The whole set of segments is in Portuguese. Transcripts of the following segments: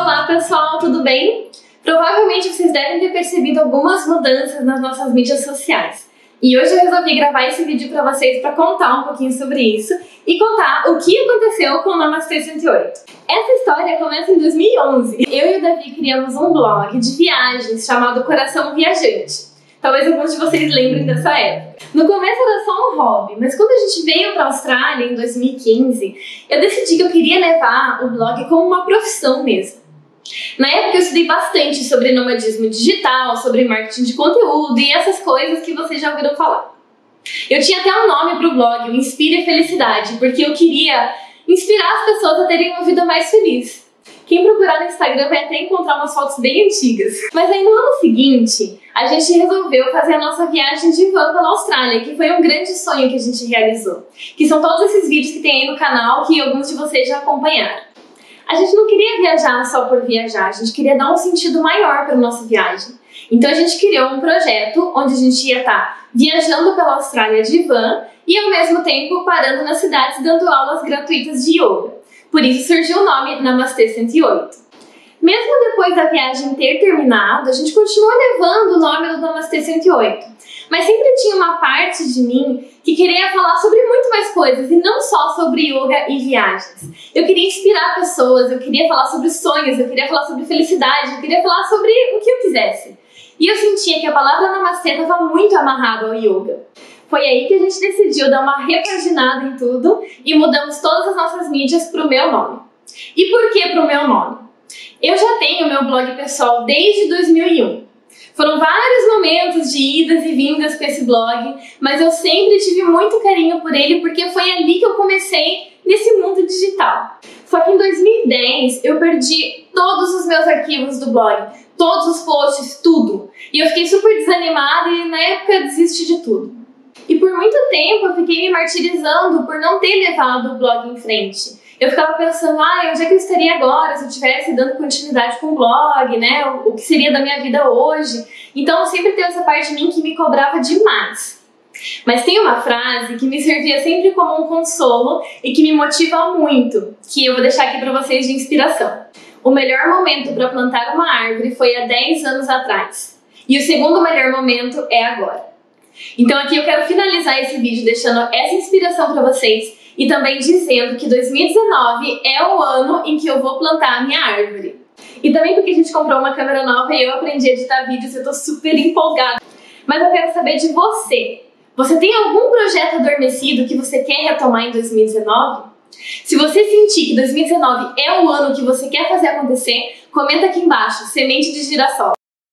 Olá pessoal, tudo bem? Provavelmente vocês devem ter percebido algumas mudanças nas nossas mídias sociais. E hoje eu resolvi gravar esse vídeo para vocês para contar um pouquinho sobre isso e contar o que aconteceu com o Namastê 108. Essa história começa em 2011. Eu e o Davi criamos um blog de viagens chamado Coração Viajante. Talvez alguns de vocês lembrem dessa época. No começo era só um hobby, mas quando a gente veio para a Austrália em 2015, eu decidi que eu queria levar o blog como uma profissão mesmo. Na época eu estudei bastante sobre nomadismo digital, sobre marketing de conteúdo e essas coisas que vocês já ouviram falar. Eu tinha até um nome para o blog, o Inspire Felicidade, porque eu queria inspirar as pessoas a terem uma vida mais feliz. Quem procurar no Instagram vai até encontrar umas fotos bem antigas. Mas aí no ano seguinte, a gente resolveu fazer a nossa viagem de van pela Austrália, que foi um grande sonho que a gente realizou. Que são todos esses vídeos que tem aí no canal, que alguns de vocês já acompanharam. A gente não queria viajar só por viajar, a gente queria dar um sentido maior para a nossa viagem. Então a gente criou um projeto onde a gente ia estar viajando pela Austrália de van e ao mesmo tempo parando nas cidades dando aulas gratuitas de yoga. Por isso surgiu o nome Namastê 108. Mesmo depois da viagem ter terminado, a gente continuou levando o nome do Namastê 108. Mas sempre tinha uma parte de mim que queria falar sobre muito mais coisas e não só sobre yoga e viagens. Eu queria inspirar pessoas, eu queria falar sobre sonhos, eu queria falar sobre felicidade, eu queria falar sobre o que eu quisesse. E eu sentia que a palavra Namastê estava muito amarrada ao yoga. Foi aí que a gente decidiu dar uma repaginada em tudo e mudamos todas as nossas mídias para o meu nome. E por que para o meu nome? Eu já tenho meu blog pessoal desde 2001. Foram vários momentos de idas e vindas com esse blog, mas eu sempre tive muito carinho por ele porque foi ali que eu comecei nesse mundo digital. Só que em 2010 eu perdi todos os meus arquivos do blog, todos os posts, tudo. E eu fiquei super desanimada e na época desisti de tudo. E por muito tempo eu fiquei me martirizando por não ter levado o blog em frente. Eu ficava pensando, onde é que eu estaria agora se eu estivesse dando continuidade com o blog, né? O que seria da minha vida hoje? Então sempre teve essa parte de mim que me cobrava demais. Mas tem uma frase que me servia sempre como um consolo e que me motiva muito, que eu vou deixar aqui para vocês de inspiração. O melhor momento para plantar uma árvore foi há 10 anos atrás. E o segundo melhor momento é agora. Então aqui eu quero finalizar esse vídeo deixando essa inspiração para vocês e também dizendo que 2019 é o ano em que eu vou plantar a minha árvore. E também porque a gente comprou uma câmera nova e eu aprendi a editar vídeos e eu tô super empolgada. Mas eu quero saber de você. Você tem algum projeto adormecido que você quer retomar em 2019? Se você sentir que 2019 é o ano que você quer fazer acontecer, comenta aqui embaixo, semente de girassol.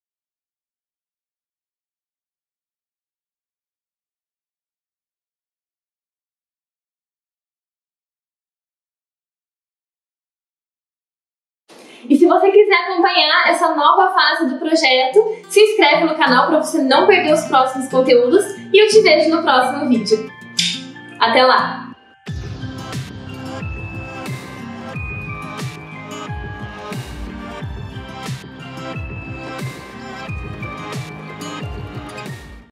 E se você quiser acompanhar essa nova fase do projeto, se inscreve no canal para você não perder os próximos conteúdos e eu te vejo no próximo vídeo. Até lá!